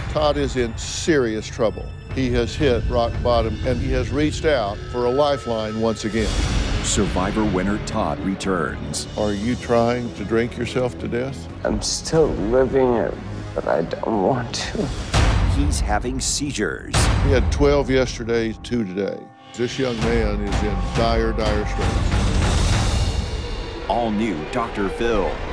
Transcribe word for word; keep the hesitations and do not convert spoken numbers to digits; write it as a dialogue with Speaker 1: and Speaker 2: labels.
Speaker 1: Todd is in serious trouble. He has hit rock bottom, and he has reached out for a lifeline once again.
Speaker 2: Survivor winner Todd returns.
Speaker 1: Are you trying to drink yourself to death?
Speaker 3: I'm still living it, but I don't want to.
Speaker 2: He's having seizures.
Speaker 1: He had twelve yesterday, two today. This young man is in dire, dire straits.
Speaker 2: All new Doctor Phil.